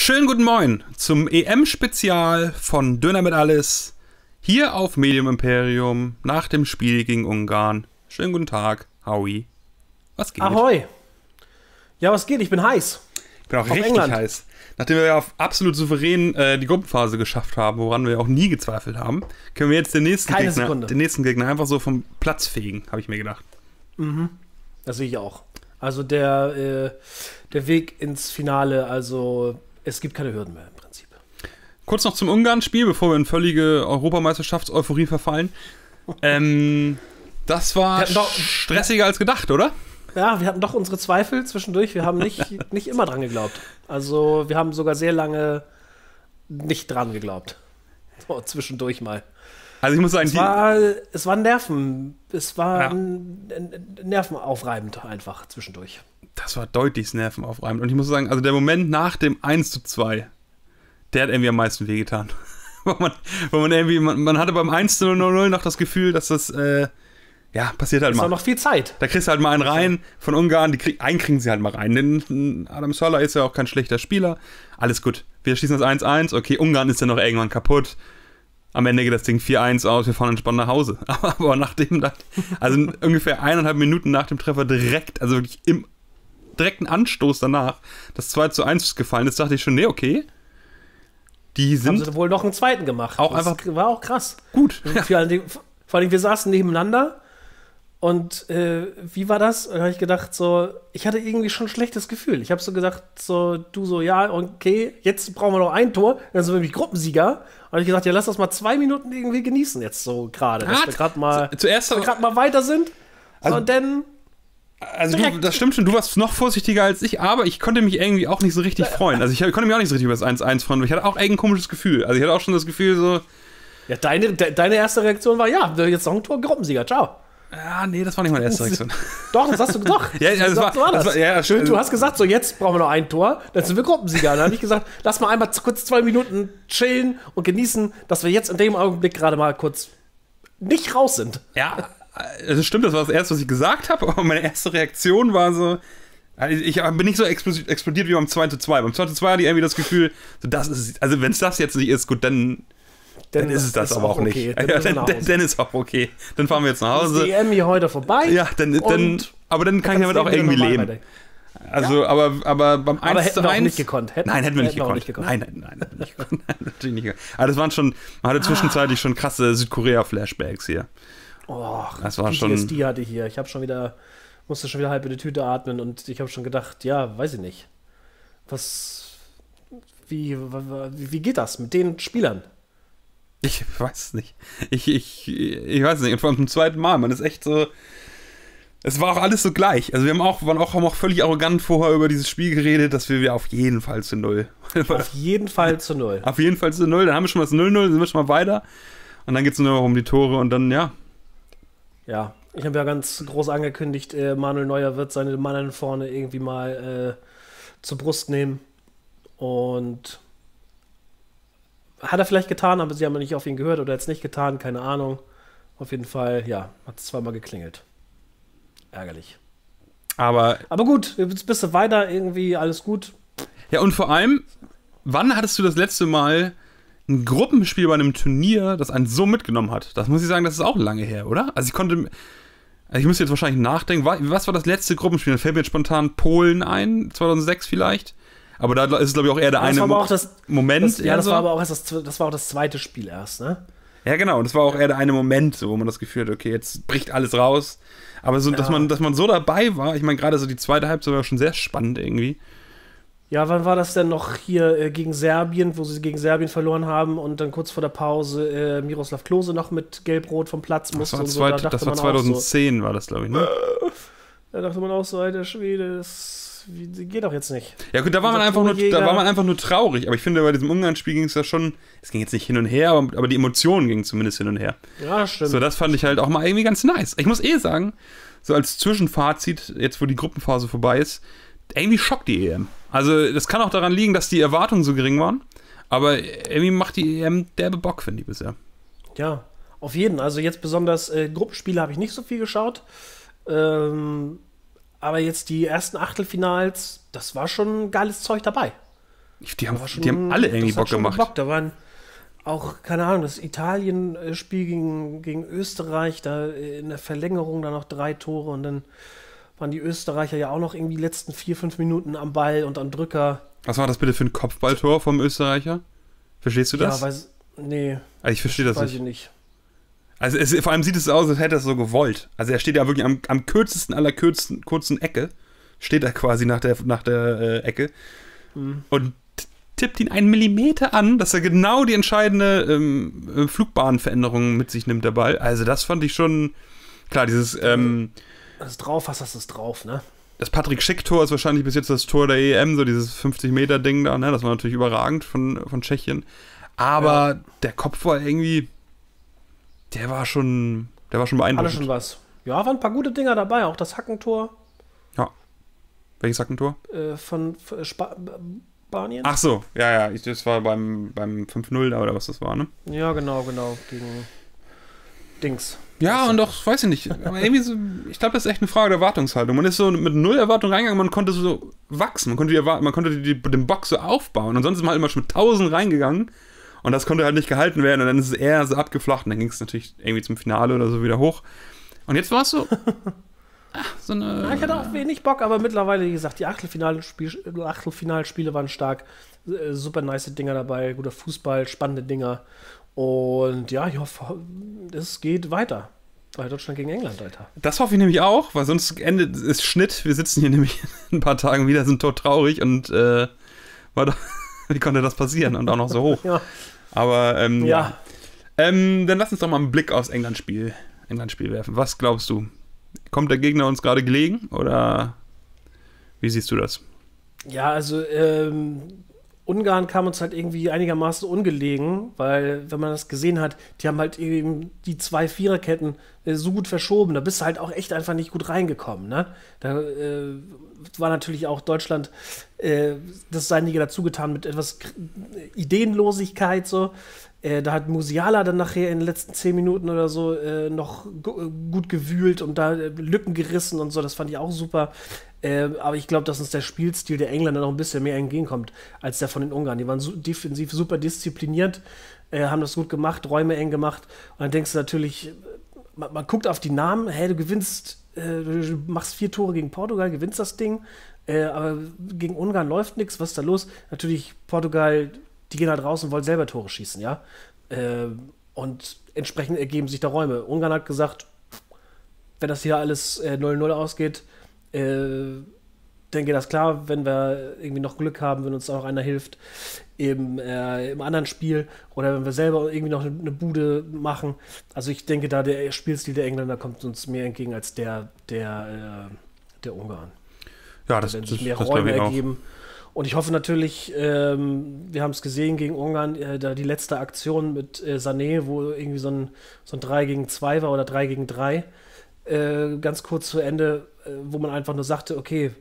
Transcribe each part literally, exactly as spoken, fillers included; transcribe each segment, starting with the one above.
Schönen guten Morgen zum E M-Spezial von Döner mit Alles hier auf Medium Imperium nach dem Spiel gegen Ungarn. Schönen guten Tag, Howie. Was geht? Ahoi. Ja, was geht? Ich bin heiß. Ich bin auch auf richtig England. heiß. Nachdem wir ja auf absolut souverän äh, die Gruppenphase geschafft haben, woran wir auch nie gezweifelt haben, können wir jetzt den nächsten, Keine Gegner, Sekunde. den nächsten Gegner einfach so vom Platz fegen, habe ich mir gedacht. Mhm. Das sehe ich auch. Also der, äh, der Weg ins Finale, also es gibt keine Hürden mehr im Prinzip. Kurz noch zum Ungarn-Spiel, bevor wir in völlige Europameisterschafts-Euphorie verfallen. ähm, das Wir war hatten doch- stressiger als gedacht, oder? Ja, wir hatten doch unsere Zweifel zwischendurch. Wir haben nicht, nicht immer dran geglaubt. Also wir haben sogar sehr lange nicht dran geglaubt. So, zwischendurch mal. Also ich muss sagen, Es die, war, es war Nerven. Es war Ja. n- n- nervenaufreibend einfach zwischendurch. das war deutlich nervenaufreibend. Und ich muss sagen, also der Moment nach dem eins zu zwei, der hat irgendwie am meisten wehgetan. wo, man, wo man irgendwie, man, man hatte beim eins zu null noch das Gefühl, dass das, äh, ja, passiert halt Es war mal. noch viel Zeit. Da kriegst du halt mal einen rein von Ungarn, die krieg, einen kriegen sie halt mal rein. Denn Adam Sola ist ja auch kein schlechter Spieler. Alles gut. Wir schießen das eins eins. Okay, Ungarn ist ja noch irgendwann kaputt. Am Ende geht das Ding vier eins aus, wir fahren entspannt nach Hause. Aber nachdem das, also ungefähr eineinhalb Minuten nach dem Treffer direkt, also wirklich im direkten Anstoß danach, das zwei zu eins gefallen ist, dachte ich schon, nee, okay. Die Haben sind sie wohl noch einen zweiten gemacht. Auch das einfach- war auch krass. gut. Und vor, allen Dingen, vor allem, wir saßen nebeneinander und äh, wie war das? Und da habe ich gedacht, so, ich hatte irgendwie schon ein schlechtes Gefühl. Ich habe so gedacht, so, du so, ja, okay, jetzt brauchen wir noch ein Tor, dann sind wir nämlich Gruppensieger. Und ich gesagt, ja, lass das mal zwei Minuten irgendwie genießen jetzt so gerade, dass Ah, wir gerade mal, zu- zuerst- dass wir gerade mal weiter sind. So, Also- und dann, Also du, direkt. das stimmt schon, du warst noch vorsichtiger als ich, aber ich konnte mich irgendwie auch nicht so richtig freuen. Also ich konnte mich auch nicht so richtig über das eins eins freuen, weil ich hatte auch irgendwie ein komisches Gefühl. Also ich hatte auch schon das Gefühl so, ja, deine, de, deine erste Reaktion war, ja, jetzt noch ein Tor, Gruppensieger, ciao. ja, nee, das war nicht meine erste Reaktion. Doch, das hast du doch. Ja, also es Doch, war- so war das das. war- ja, Schön, also- du hast gesagt, so jetzt brauchen wir noch ein Tor, dann sind wir Gruppensieger. Dann habe ich gesagt, lass mal einmal z- kurz zwei Minuten chillen und genießen, dass wir jetzt in dem Augenblick gerade mal kurz nicht raus sind. Ja, das stimmt, das war das Erste, was ich gesagt habe, aber meine erste Reaktion war so, also ich bin nicht so explos- explodiert wie beim zwei zu zwei. Beim zwei zu zwei hatte ich irgendwie das Gefühl, so das ist, also wenn es das jetzt nicht ist, gut, dann, dann ist es das aber auch okay. nicht. Dann, Ja, müssen wir dann, nach dann, Hause. dann ist auch okay. Dann fahren wir jetzt nach Ist die E Hause. M hier heute vorbei. Ja, dann, dann, Und aber dann kann ich damit kannst auch du wieder irgendwie normal leben. weiter- Also, aber, aber beim Aber eins hätten zu wir auch eins nicht gekonnt. Hätten- nein, hätten wir nicht hätten wir auch gekonnt. nicht gekonnt. Nein, nein, nein, hätten wir nicht gekonnt. Nein, natürlich nicht gekonnt. Aber das waren schon, man hatte zwischenzeitlich schon krasse Südkorea-Flashbacks hier. Oh, Das war P schon- T S D hatte ich hier. Ich habe schon wieder, musste schon wieder halb in die Tüte atmen und ich habe schon gedacht, ja, weiß ich nicht. Was, wie, wie, wie geht das mit den Spielern? Ich weiß es nicht. Ich, ich, ich weiß es nicht. Und vor allem zum zweiten Mal, man ist echt so. Es war auch alles so gleich. Also wir haben auch, waren auch, haben auch völlig arrogant vorher über dieses Spiel geredet, dass wir, wir auf jeden Fall zu null. Auf jeden Fall zu null. Auf jeden Fall zu null. Dann haben wir schon mal das null null, dann sind wir schon mal weiter. Und dann geht es nur noch um die Tore und dann, ja. Ja, ich habe ja ganz groß angekündigt, äh, Manuel Neuer wird seine Mann vorne irgendwie mal äh, zur Brust nehmen. Und hat er vielleicht getan, aber sie haben nicht auf ihn gehört oder jetzt nicht getan, keine Ahnung. Auf jeden Fall, ja, hat es zweimal geklingelt. Ärgerlich. Aber, Aber gut, jetzt bist du weiter, irgendwie alles gut. ja, und vor allem, wann hattest du das letzte Mal ein Gruppenspiel bei einem Turnier, das einen so mitgenommen hat? Das muss ich sagen, das ist auch lange her, oder? Also ich konnte. Also ich müsste jetzt wahrscheinlich nachdenken, wa- was war das letzte Gruppenspiel? Da fällt mir jetzt spontan Polen ein, zweitausendsechs vielleicht. Aber da ist es, glaube ich, auch eher der Das eine war aber Mo- auch das, Moment. das, ja, eher das so. war aber auch erst das, das war auch das zweite Spiel erst, ne? Ja, genau. Und das war auch eher der eine Moment, so, wo man das Gefühl hat, okay, jetzt bricht alles raus. Aber so, dass, Ja. man, dass man so dabei war, ich meine, gerade so die zweite Halbzeit war schon sehr spannend irgendwie. Ja, wann war das denn noch hier äh, gegen Serbien, wo sie gegen Serbien verloren haben und dann kurz vor der Pause äh, Miroslav Klose noch mit Gelb-Rot vom Platz Das musste war, und so. zweit, Da dachte das war man auch so, zweitausendzehn, war das, glaube ich, ne? da dachte man auch so, alter Schwede, das wie, geht doch jetzt nicht. Ja gut, da war, man Unser einfach nur, Torjäger- da war man einfach nur traurig. Aber ich finde, bei diesem Ungarn-Spiel ging es ja schon, es ging jetzt nicht hin und her, aber, aber die Emotionen gingen zumindest hin und her. Ja, das stimmt. So, das fand ich halt auch mal irgendwie ganz nice. Ich muss eh sagen, so als Zwischenfazit, jetzt wo die Gruppenphase vorbei ist, irgendwie schockt die E M. Also das kann auch daran liegen, dass die Erwartungen so gering waren, aber irgendwie macht die E M derbe Bock, finde ich bisher. Ja, auf jeden. Also jetzt besonders äh, Gruppenspiele habe ich nicht so viel geschaut. Ähm, aber jetzt die ersten Achtelfinals, das war schon geiles Zeug dabei. Die haben, schon, die haben alle irgendwie das hat Bock schon gemacht. gebockt. Da waren auch, keine Ahnung, das Italien-Spiel gegen, gegen Österreich, da in der Verlängerung dann noch drei Tore und dann waren die Österreicher ja auch noch irgendwie die letzten vier, fünf Minuten am Ball und am Drücker. Was war das bitte für ein Kopfballtor vom Österreicher? Verstehst du das? Ja, weiß, nee. Also ich verstehe das weiß nicht. Ich nicht. Also es, vor allem sieht es aus, als hätte er es so gewollt. Also er steht ja wirklich am, am kürzesten aller kürzesten, kurzen Ecke. Steht er quasi nach der, nach der äh, Ecke. Mhm. Und tippt ihn einen Millimeter an, dass er genau die entscheidende ähm, Flugbahnveränderung mit sich nimmt, der Ball. Also das fand ich schon, klar, dieses ähm, das ist drauf, hast das ist drauf, ne? Das Patrick Schick-Tor ist wahrscheinlich bis jetzt das Tor der E M, so dieses fünfzig-Meter-Ding da, ne? Das war natürlich überragend von, von Tschechien. Aber ja. Der Kopf war irgendwie, der war schon, der war schon beeindruckend. Hatte schon was. Ja, waren ein paar gute Dinger dabei, auch das Hackentor. Ja. Welches Hackentor? Äh, von, von Spa- Spanien. Ach so, ja, ja, ich, das war beim, beim fünf null da oder was das war, ne? Ja, genau, genau, gegen Dings. Ja, und doch, weiß ich nicht, aber irgendwie so, ich glaube, das ist echt eine Frage der Erwartungshaltung. Man ist so mit null Erwartung reingegangen, man konnte so wachsen, man konnte, die, man konnte die, die, den Bock so aufbauen und sonst ist man halt immer schon mit tausend reingegangen und das konnte halt nicht gehalten werden und dann ist es eher so abgeflacht und dann ging es natürlich irgendwie zum Finale oder so wieder hoch. Und jetzt war es so, ach, so eine... Ja, ich hatte auch wenig Bock, aber mittlerweile, wie gesagt, die Achtelfinalspiele, Achtelfinalspiele waren stark, super nice Dinger dabei, guter Fußball, spannende Dinger. Und ja, ich hoffe, es geht weiter. Bei Deutschland gegen England, Alter. Das hoffe ich nämlich auch, weil sonst endet es Schnitt. Wir sitzen hier nämlich in ein paar Tagen wieder, sind tot traurig und äh, war doch, wie konnte das passieren und auch noch so hoch. Ja. Aber ähm, ja. ja. Ähm, dann lass uns doch mal einen Blick aufs England-Spiel, England-Spiel werfen. Was glaubst du? Kommt der Gegner uns gerade gelegen oder wie siehst du das? Ja, also ähm, Ungarn kam uns halt irgendwie einigermaßen ungelegen, weil, wenn man das gesehen hat, die haben halt eben die zwei Viererketten äh, so gut verschoben, da bist du halt auch echt einfach nicht gut reingekommen, ne? Da äh, war natürlich auch Deutschland äh, das Seinige dazu getan mit etwas K- Ideenlosigkeit, so. Äh, da hat Musiala dann nachher in den letzten zehn Minuten oder so äh, noch gu- gut gewühlt und da äh, Lücken gerissen und so, das fand ich auch super. Äh, aber ich glaube, dass uns der Spielstil der Engländer noch ein bisschen mehr entgegenkommt als der von den Ungarn. Die waren so defensiv super diszipliniert, äh, haben das gut gemacht, Räume eng gemacht. Und dann denkst du natürlich, man, man guckt auf die Namen, hey, du gewinnst, äh, du machst vier Tore gegen Portugal, gewinnst das Ding, äh, aber gegen Ungarn läuft nichts, was ist da los? Natürlich, Portugal, die gehen halt raus und wollen selber Tore schießen, ja. Äh, und entsprechend ergeben sich da Räume. Ungarn hat gesagt, wenn das hier alles äh, null null ausgeht, äh, dann geht das klar, wenn wir irgendwie noch Glück haben, wenn uns da noch einer hilft im, äh, im anderen Spiel oder wenn wir selber irgendwie noch eine, eine Bude machen. Also ich denke, da der Spielstil der Engländer kommt uns mehr entgegen als der der, äh, der Ungarn. Ja, das, wenn das, sich mehr das Räume ich auch. ergeben. Und ich hoffe natürlich, ähm, wir haben es gesehen gegen Ungarn, äh, da die letzte Aktion mit äh, Sané, wo irgendwie so ein, so ein drei gegen zwei war oder drei gegen drei, äh, ganz kurz zu Ende, äh, wo man einfach nur sagte, okay,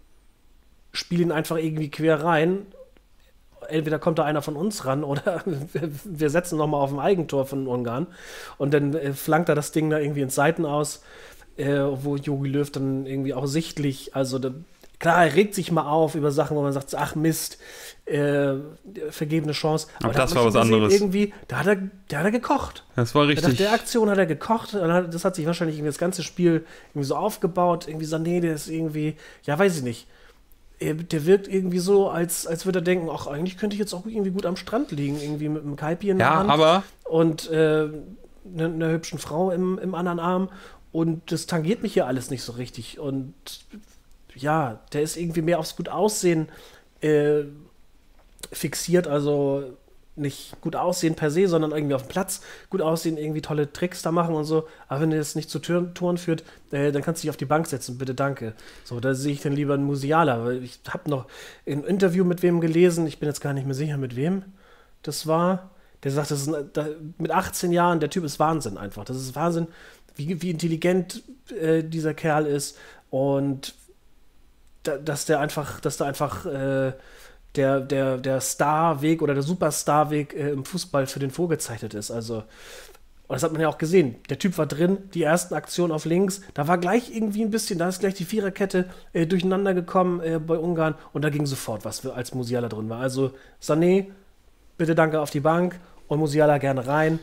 spiel ihn einfach irgendwie quer rein, entweder kommt da einer von uns ran oder wir, wir setzen nochmal auf ein Eigentor von Ungarn und dann äh, flankt er das Ding da irgendwie ins Seiten aus, äh, wo Jogi Löw dann irgendwie auch sichtlich, also da, klar, er regt sich mal auf über Sachen, wo man sagt, ach Mist, äh, vergebene Chance. Aber, Aber das da war hat was man schon gesehen, anderes. Irgendwie, da hat er, da hat er gekocht. Das war richtig. Nach der Aktion hat er gekocht. Und hat, das hat sich wahrscheinlich irgendwie das ganze Spiel irgendwie so aufgebaut. Irgendwie so, nee, der ist irgendwie, ja, weiß ich nicht. Der wirkt irgendwie so, als, als würde er denken, ach, eigentlich könnte ich jetzt auch irgendwie gut am Strand liegen, irgendwie mit einem Kaipi in der Ja, Hand aber und äh, einer ne hübschen Frau im, im anderen Arm. Und das tangiert mich hier alles nicht so richtig. Und ja, der ist irgendwie mehr aufs gut Aussehen äh, fixiert, also nicht gut aussehen per se, sondern irgendwie auf dem Platz gut aussehen, irgendwie tolle Tricks da machen und so. Aber wenn er das nicht zu Tür- Toren führt, äh, dann kannst du dich auf die Bank setzen, bitte, danke. So, da sehe ich dann lieber einen Musiala, weil ich habe noch ein Interview mit wem gelesen, ich bin jetzt gar nicht mehr sicher, mit wem das war. Der sagt, das ist ein, da, mit achtzehn Jahren, der Typ ist Wahnsinn einfach. Das ist Wahnsinn, wie, wie intelligent äh, dieser Kerl ist und da, dass der einfach, dass da einfach äh, der, der, der Starweg oder der Superstarweg äh, im Fußball für den vorgezeichnet ist. Also Und das hat man ja auch gesehen. Der Typ war drin, die ersten Aktionen auf links. Da war gleich irgendwie ein bisschen, da ist gleich die Viererkette äh, durcheinander gekommen äh, bei Ungarn. Und da ging sofort was, für, als Musiala drin war. Also Sané, bitte danke auf die Bank. Und Musiala gerne rein.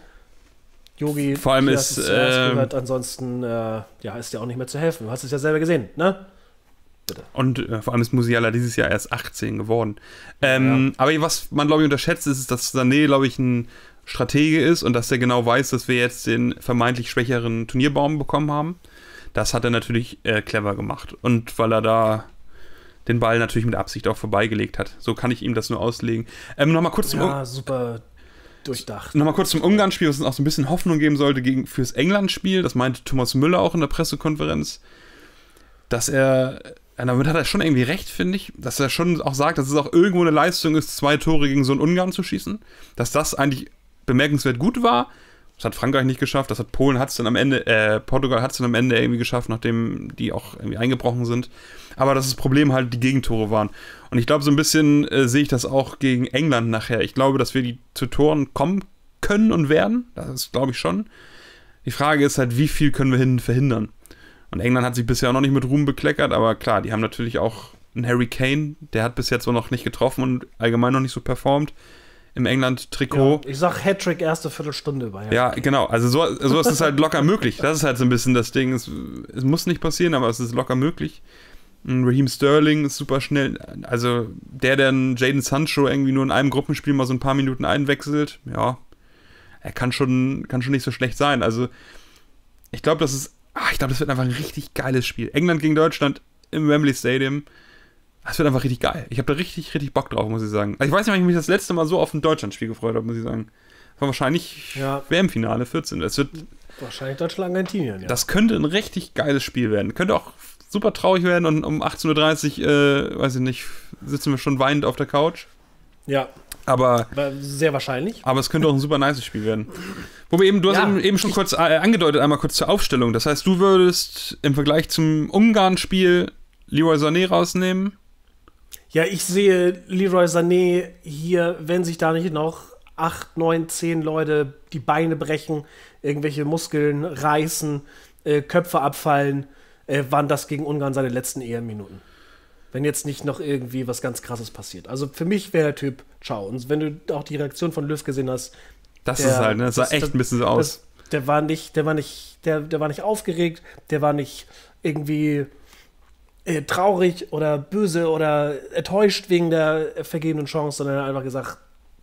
Jogi, vor allem ist, äh, gehört. Ansonsten äh, ja, ist dir auch nicht mehr zu helfen. Du hast es ja selber gesehen, ne? Bitte. Und äh, vor allem ist Musiala dieses Jahr erst achtzehn geworden. Ähm, ja. Aber was man, glaube ich, unterschätzt, ist, dass Sané, glaube ich, ein Stratege ist und dass er genau weiß, dass wir jetzt den vermeintlich schwächeren Turnierbaum bekommen haben. Das hat er natürlich äh, clever gemacht. Und weil er da den Ball natürlich mit Absicht auch vorbeigelegt hat. So kann ich ihm das nur auslegen. Ähm, Nochmal kurz zum Ja, Un- super durchdacht. Nochmal kurz zum Ungarn-Spiel, was uns auch so ein bisschen Hoffnung geben sollte gegen, fürs England-Spiel. Das meinte Thomas Müller auch in der Pressekonferenz. Dass er, damit hat er schon irgendwie recht, finde ich, dass er schon auch sagt, dass es auch irgendwo eine Leistung ist, zwei Tore gegen so einen Ungarn zu schießen. Dass das eigentlich bemerkenswert gut war. Das hat Frankreich nicht geschafft, das hat Polen hat es dann am Ende, äh, Portugal hat es dann am Ende irgendwie geschafft, nachdem die auch irgendwie eingebrochen sind. Aber dass das Problem halt die Gegentore waren. Und ich glaube, so ein bisschen äh, sehe ich das auch gegen England nachher. Ich glaube, dass wir die zu Toren kommen können und werden. Das glaube ich schon. Die Frage ist halt, wie viel können wir hin verhindern? Und England hat sich bisher auch noch nicht mit Ruhm bekleckert, aber klar, die haben natürlich auch einen Harry Kane, der hat bis jetzt so noch nicht getroffen und allgemein noch nicht so performt. Im England-Trikot. Ja, ich sag Hattrick erste Viertelstunde bei. Ja, genau. Also so, so ist es halt locker möglich. Das ist halt so ein bisschen das Ding. Es, es muss nicht passieren, aber es ist locker möglich. Raheem Sterling ist super schnell. Also der, der Jadon Sancho irgendwie nur in einem Gruppenspiel mal so ein paar Minuten einwechselt, ja, er kann schon, kann schon nicht so schlecht sein. Also ich glaube, das ist, ach, ich glaube, das wird einfach ein richtig geiles Spiel. England gegen Deutschland im Wembley Stadium. Das wird einfach richtig geil. Ich habe da richtig, richtig Bock drauf, muss ich sagen. Also ich weiß nicht, wann ich mich das letzte Mal so auf ein Deutschlandspiel gefreut habe, muss ich sagen. Das war wahrscheinlich ja. W M-Finale vierzehn. Das wird wahrscheinlich Deutschland-Argentinien, ja. Das könnte ein richtig geiles Spiel werden. Könnte auch super traurig werden und um achtzehn Uhr dreißig, äh, weiß ich nicht, sitzen wir schon weinend auf der Couch. Ja. Aber sehr wahrscheinlich. Aber es könnte auch ein super nice Spiel werden. Wo wir eben, du hast ja, eben, eben schon kurz äh, angedeutet, einmal kurz zur Aufstellung. Das heißt, du würdest im Vergleich zum Ungarn-Spiel Leroy Sané rausnehmen? Ja, ich sehe Leroy Sané hier, wenn sich da nicht noch acht, neun, zehn Leute die Beine brechen, irgendwelche Muskeln reißen, äh, Köpfe abfallen, äh, waren das gegen Ungarn seine letzten E M-Minuten. Wenn jetzt nicht noch irgendwie was ganz Krasses passiert. Also für mich wäre der Typ, ciao. Und wenn du auch die Reaktion von Löw gesehen hast, das der, ist halt, ne? Das sah echt das, ein bisschen so aus. Das, der war nicht, der war nicht, der, der war nicht aufgeregt, der war nicht irgendwie Äh, traurig oder böse oder enttäuscht wegen der vergebenen Chance, sondern er hat einfach gesagt.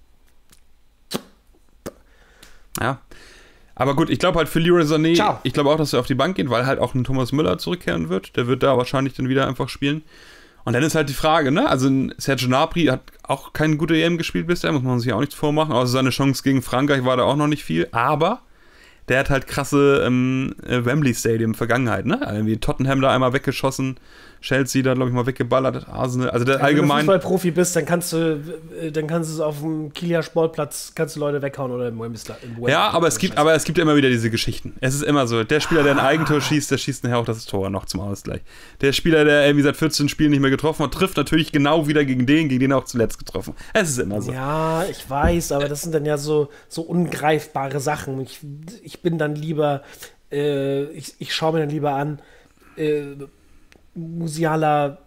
Ja. Aber gut, ich glaube halt für Leroy Sané, Ciao. Ich glaube auch, dass er auf die Bank geht, weil halt auch ein Thomas Müller zurückkehren wird. Der wird da wahrscheinlich dann wieder einfach spielen. Und dann ist halt die Frage, ne? Also Serge Gnabry hat auch keine gute E M gespielt bisher, muss man sich auch nichts vormachen. Außer seine Chance gegen Frankreich war da auch noch nicht viel. Aber der hat halt krasse ähm, Wembley Stadium Vergangenheit, ne? Irgendwie Tottenham da einmal weggeschossen, Chelsea da, glaube ich, mal weggeballert, Arsenal, also der ja, allgemein... Wenn du Fußballprofi bist, dann kannst du dann kannst du es auf dem Kieler Sportplatz, kannst du Leute weghauen oder im Wembley. Ja, aber es gibt aber es gibt ja immer wieder diese Geschichten. Es ist immer so, der Spieler, der ein Eigentor schießt, der schießt nachher auch das Tor noch zum Ausgleich. Der Spieler, der irgendwie seit vierzehn Spielen nicht mehr getroffen hat, trifft natürlich genau wieder gegen den, gegen den er auch zuletzt getroffen. Es ist immer so. Ja, ich weiß, aber das sind dann ja so, so ungreifbare Sachen. Ich, ich bin dann lieber, äh, ich, ich schaue mir dann lieber an, äh, Musiala,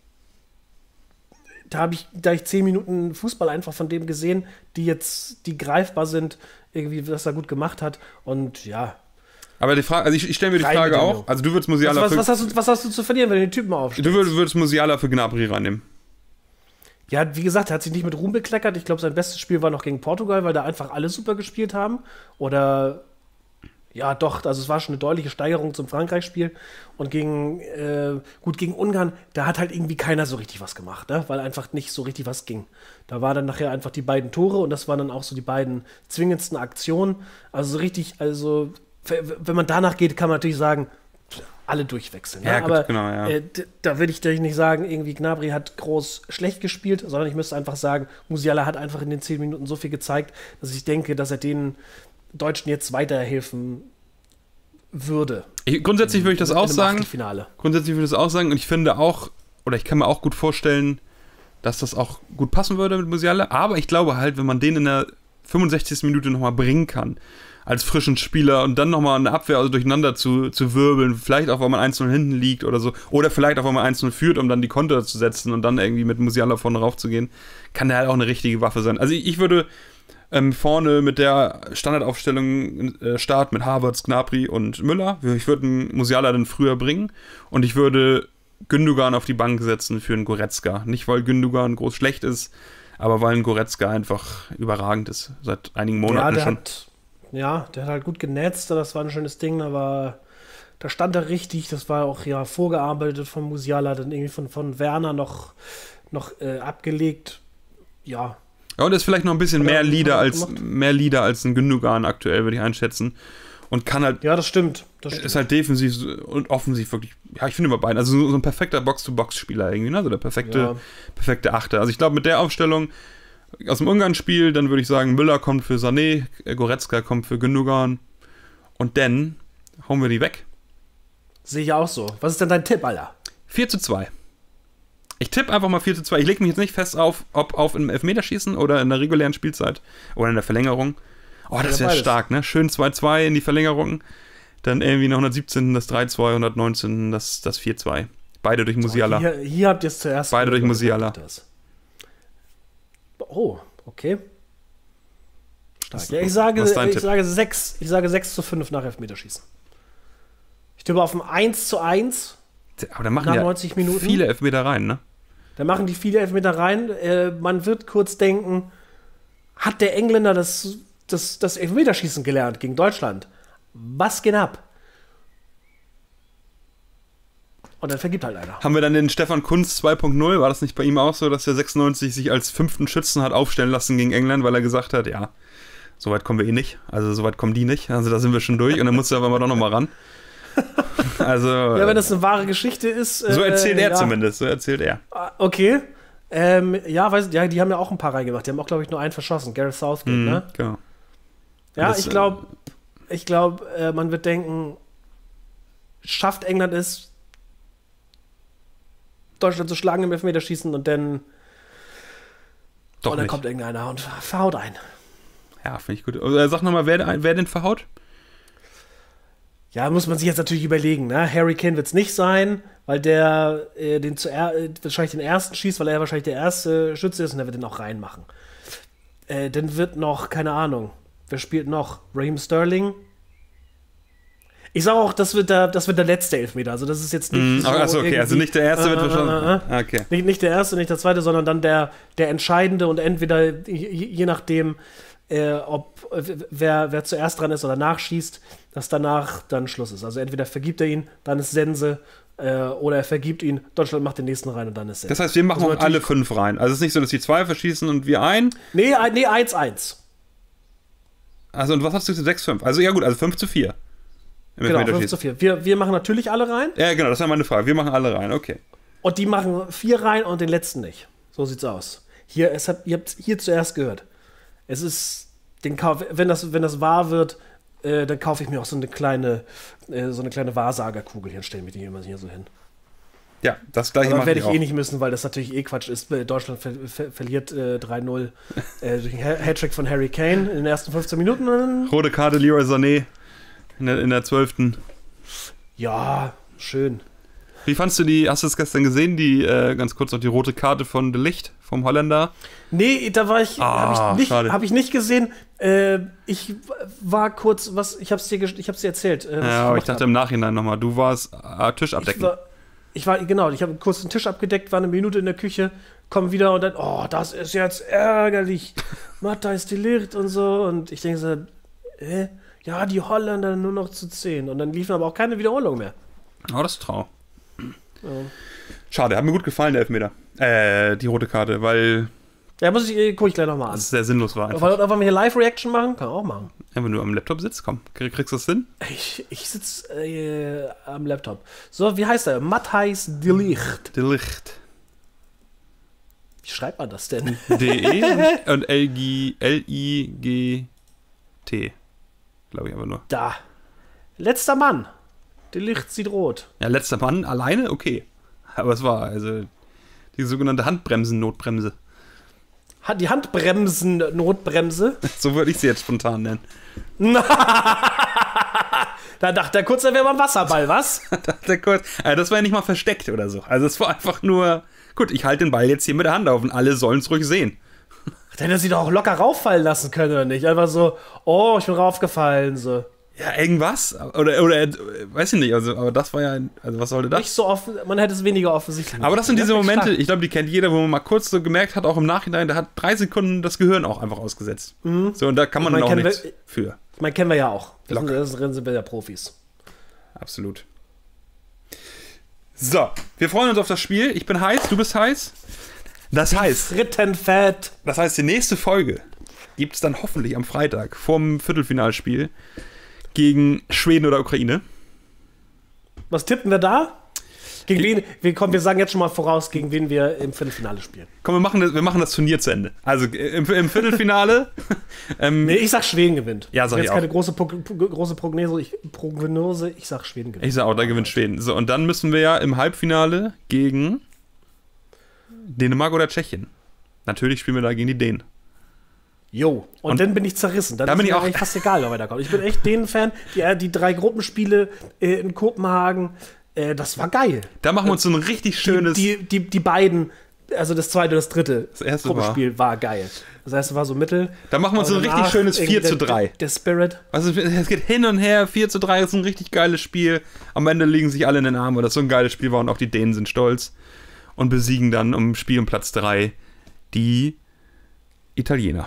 da habe ich, da ich zehn Minuten Fußball einfach von dem gesehen, die jetzt, die greifbar sind, irgendwie, was er gut gemacht hat. Und ja. Aber die Frage, also ich, ich stelle mir die Frage auch, also du würdest Musiala was, was, für, was, hast du, was hast du zu verlieren, wenn du den Typen aufstellst? Du würdest, würdest Musiala für Gnabry reinnehmen. Ja, wie gesagt, er hat sich nicht mit Ruhm bekleckert. Ich glaube, sein bestes Spiel war noch gegen Portugal, weil da einfach alle super gespielt haben. Oder ja, doch, also es war schon eine deutliche Steigerung zum Frankreich-Spiel. Und gegen, äh, gut, gegen Ungarn, da hat halt irgendwie keiner so richtig was gemacht, ne? Weil einfach nicht so richtig was ging. Da waren dann nachher einfach die beiden Tore und das waren dann auch so die beiden zwingendsten Aktionen. Also so richtig, also wenn man danach geht, kann man natürlich sagen, alle durchwechseln. Ja, ne? gut, Aber genau, ja. äh, d- da würde ich nicht sagen, irgendwie Gnabry hat groß schlecht gespielt, sondern ich müsste einfach sagen, Musiala hat einfach in den zehn Minuten so viel gezeigt, dass ich denke, dass er den Deutschen jetzt weiterhelfen würde. Ich, grundsätzlich würde ich das in, auch in sagen. Achtelfinale. Grundsätzlich würde ich das auch sagen und ich finde auch, oder ich kann mir auch gut vorstellen, dass das auch gut passen würde mit Musiala, aber ich glaube halt, wenn man den in der fünfundsechzigsten Minute nochmal bringen kann als frischen Spieler und dann nochmal eine Abwehr also durcheinander zu, zu wirbeln, vielleicht auch, weil man eins null hinten liegt oder so, oder vielleicht auch, weil man eins null führt, um dann die Konter zu setzen und dann irgendwie mit Musiala vorne raufzugehen, kann der halt auch eine richtige Waffe sein. Also ich, ich würde ähm, vorne mit der Standardaufstellung äh, starten mit Havertz, Gnabry und Müller. Ich würde einen Musiala dann früher bringen und ich würde Gündogan auf die Bank setzen für einen Goretzka. Nicht, weil Gündogan groß schlecht ist, aber weil ein Goretzka einfach überragend ist, seit einigen Monaten ja, der schon. Hat Ja, der hat halt gut genetzt, das war ein schönes Ding, aber da stand er richtig, das war auch ja vorgearbeitet von Musiala, dann irgendwie von, von Werner noch, noch äh, abgelegt. Ja. Ja, und ist vielleicht noch ein bisschen mehr Leader als, gemacht. mehr Leader als ein Gündogan aktuell, würde ich einschätzen. Und kann halt, Ja, das stimmt. Das stimmt. ist halt defensiv und offensiv wirklich, ja, ich finde immer beiden, also so, so ein perfekter Box-to-Box-Spieler irgendwie, ne? Also der perfekte, Ja. perfekte Achter. Also ich glaube, mit der Aufstellung aus dem Ungarn-Spiel, dann würde ich sagen, Müller kommt für Sané, Goretzka kommt für Gündogan und dann hauen wir die weg. Sehe ich auch so. Was ist denn dein Tipp, Alter? vier zu zwei. Ich tippe einfach mal vier zu zwei. Ich lege mich jetzt nicht fest auf, ob auf im Elfmeterschießen oder in der regulären Spielzeit oder in der Verlängerung. Oh, das Ja, wäre beides. stark, ne? Schön zwei zwei in die Verlängerung. Dann irgendwie noch hundertsiebzehn das drei zwei, hundertneunzehn das, das vier zwei. Beide durch Musiala. Hier, hier habt ihr es zuerst. Beide durch gehört, Musiala. das. Oh, okay. Stark. Was- Ja, ich sage, was ist dein ich Tipp? sage sechs, ich sage sechs zu fünf nach Elfmeterschießen. Ich tippe auf ein eins zu eins. Aber da machen Nach ja neunzig Minuten. viele Elfmeter rein, ne? Da machen die viele Elfmeter rein. Äh, man wird kurz denken, hat der Engländer das, das, das Elfmeterschießen gelernt gegen Deutschland? Was geht ab? Und dann vergibt halt einer. Haben wir dann den Stefan Kunz zwei Punkt null? War das nicht bei ihm auch so, dass der sechsundneunzig sich als fünften Schützen hat aufstellen lassen gegen England, weil er gesagt hat, ja, so weit kommen wir eh nicht. Also so weit kommen die nicht. Also da sind wir schon durch und dann musste er aber doch nochmal ran. Also, Ja, wenn das eine wahre Geschichte ist. so erzählt äh, er ja. zumindest, so erzählt er. Ah, okay. Ähm, ja, weiß, ja, die haben ja auch ein paar reingemacht. Die haben auch, glaube ich, nur einen verschossen. Gareth Southgate, Mhm, ne? genau. Ja, Das, ich glaube, ich glaube, äh, man wird denken, schafft England es, Deutschland zu schlagen im Elfmeterschießen und dann, Doch und dann nicht. kommt irgendeiner und verhaut ein. Ja, finde ich gut. Äh, Sag nochmal, wer, wer den verhaut? Ja, muss man sich jetzt natürlich überlegen, ne? Harry Kane wird es nicht sein, weil der äh, den zuer äh, wahrscheinlich den ersten schießt, weil er wahrscheinlich der erste Schütze ist und der wird den auch reinmachen. Äh, dann wird noch, keine Ahnung, wer spielt noch? Raheem Sterling. Ich sage auch, das wird, der, das wird der letzte Elfmeter. Also das ist jetzt nicht Mhm, so achso, okay, also irgendwie- nicht der erste äh, wird wahrscheinlich. äh, äh, äh. Okay. Nicht, nicht der erste, nicht der zweite, sondern dann der, der entscheidende und entweder, je, je nachdem, äh, ob äh, wer, wer zuerst dran ist oder nachschießt, dass danach dann Schluss ist. Also entweder vergibt er ihn, dann ist Sense, äh, oder er vergibt ihn, Deutschland macht den nächsten rein und dann ist Sense. Das heißt, wir machen Also auch alle natürlich- fünf rein. Also es ist nicht so, dass die zwei verschießen und wir ein. Nee, ein- nee, eins eins. Also und was hast du gesagt? sechs fünf. Also ja gut, also fünf zu vier. Im Genau, fünf Elfmeterschießen. zu vier. Wir, wir machen natürlich alle rein Ja, genau, das war meine Frage. Wir machen alle rein, okay. und die machen vier rein und den letzten nicht. So sieht's aus. Hier, es hat, ihr habt hier zuerst gehört. Es ist, den Kauf, wenn das, wenn das wahr wird, äh, dann kaufe ich mir auch so eine kleine, äh, so eine kleine Wahrsagerkugel hier und stelle mir die immer hier so hin. Ja, das gleiche Aber mache werde ich ich auch. eh nicht müssen, weil das natürlich eh Quatsch ist. Deutschland ver ver verliert äh, drei null äh, durch einen Ha- Hattrick von Harry Kane in den ersten fünfzehn Minuten. Und dann, Rote Karte, Leroy Sané in der, in der zwölften. ja, schön. Wie fandst du die, hast du es gestern gesehen, die, äh, ganz kurz noch die rote Karte von De Ligt, vom Holländer? Nee, da war ich, Ah, habe ich, nicht- schade. hab ich nicht gesehen. Äh, ich war kurz, was, ich hab's dir, ges- ich hab's dir erzählt. Äh, was Ja, aber ich gemacht dachte hab. im Nachhinein nochmal, du warst äh, Tisch ich abdecken. war, ich war, genau, ich habe kurz den Tisch abgedeckt, war eine Minute in der Küche, komm wieder und dann, oh, das ist jetzt ärgerlich. Matthijs de Ligt und so. Und ich denke so, äh, ja, die Holländer nur noch zu zehn. Und dann liefen aber auch keine Wiederholung mehr. Oh, das ist traurig. Ja. Schade, hat mir gut gefallen, der Elfmeter. Äh, die rote Karte, weil Ja, muss ich, äh, guck ich gleich nochmal an. es sehr sinnlos war. Einfach. Wollen wollen wir hier Live-Reaction machen? Kann man auch machen. Ja, wenn du am Laptop sitzt, komm, krieg- kriegst du das hin? Ich, ich sitze äh, am Laptop. So, wie heißt er? Matthijs de Ligt. De Ligt. Wie schreibt man das denn? D-E und L I G T. Glaube ich aber nur. Da. Letzter Mann. De Ligt sieht rot. Ja, letzter Mann, alleine, okay. Aber es war, also, die sogenannte Handbremsen-Notbremse. hat die Handbremsen-Notbremse. So würde ich sie jetzt spontan nennen. Da dachte er kurz, da wäre mal ein Wasserball, was? dachte er kurz, also das war ja nicht mal versteckt oder so. Also es war einfach nur, gut, ich halte den Ball jetzt hier mit der Hand auf und alle sollen es ruhig sehen. Da hätte er sie doch auch locker rauffallen lassen können, oder nicht? Einfach so, oh, ich bin raufgefallen, so. Ja, irgendwas. Oder, oder weiß ich nicht, also, aber das war ja, also was sollte das? Nicht so offen, man hätte es weniger offensichtlich machen Aber das sind diese können. Momente, Stark. ich glaube, die kennt jeder, wo man mal kurz so gemerkt hat, auch im Nachhinein, da hat drei Sekunden das Gehirn auch einfach ausgesetzt. Mhm. So, und da kann man Ich dann meine, auch kennen nichts wir- für. Ich meine, kennen wir ja auch. Das sind, Locker. das drin sind wir ja Profis. Absolut. So, wir freuen uns auf das Spiel. Ich bin heiß, du bist heiß. Das heißt, Frittenfett. das heißt, die nächste Folge gibt es dann hoffentlich am Freitag vorm Viertelfinalspiel gegen Schweden oder Ukraine. Was tippen wir da? Gegen wen? Wir, kommen, wir sagen jetzt schon mal voraus, gegen wen wir im Viertelfinale spielen. Komm, wir machen das, wir machen das Turnier zu Ende. Also äh, im, im Viertelfinale. ähm, Nee, ich sag Schweden gewinnt. Ja, sag jetzt ich auch. keine große, Pro- Pro- große Prognose ich, Prognose, ich sag Schweden gewinnt. Ich sag auch, da gewinnt Schweden. So, und dann müssen wir ja im Halbfinale gegen Dänemark oder Tschechien. Natürlich spielen wir da gegen die Dänen. Jo, und, Und dann bin ich zerrissen. Dann da ist bin mir ich auch- eigentlich fast egal, wer da kommt. Ich bin echt den Fan, die, äh, die drei Gruppenspiele äh, in Kopenhagen, äh, das war geil. Da machen wir uns so ein richtig schönes. Die, die, die, die beiden, also das zweite und das dritte Das erste Gruppenspiel war. geil. Das erste war so mittel. Da machen wir uns so ein Aber richtig danach schönes irgendwie vier zu der- drei. Der, der Spirit. Also es geht hin und her, vier zu drei ist ein richtig geiles Spiel. Am Ende liegen sich alle in den Armen, weil das so ein geiles Spiel war und auch die Dänen sind stolz und besiegen dann um Spiel um Platz drei die Italiener.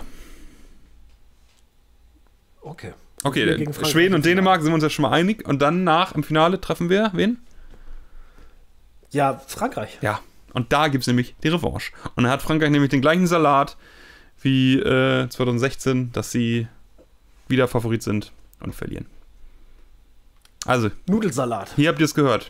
Okay. Okay, Wir gegen Frankreich Schweden und im Finale. Dänemark sind wir uns ja schon mal einig. Und dann nach im Finale treffen wir wen? Ja, Frankreich. Ja, und da gibt es nämlich die Revanche. Und dann hat Frankreich nämlich den gleichen Salat wie äh, zwanzig sechzehn, dass sie wieder Favorit sind und verlieren. Also, Nudelsalat. hier habt ihr es gehört.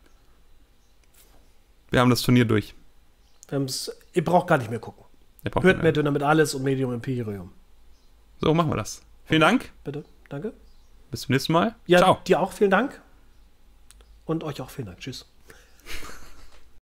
Wir haben das Turnier durch. Wir haben's- Ihr braucht gar nicht mehr gucken. Ihr braucht Hört nicht mehr mehr. Döner mit alles und Medium Imperium. So, machen wir das. Vielen Dank. Bitte. Danke. Bis zum nächsten Mal. Ja, Ciao. dir auch vielen Dank. Und euch auch vielen Dank. Tschüss.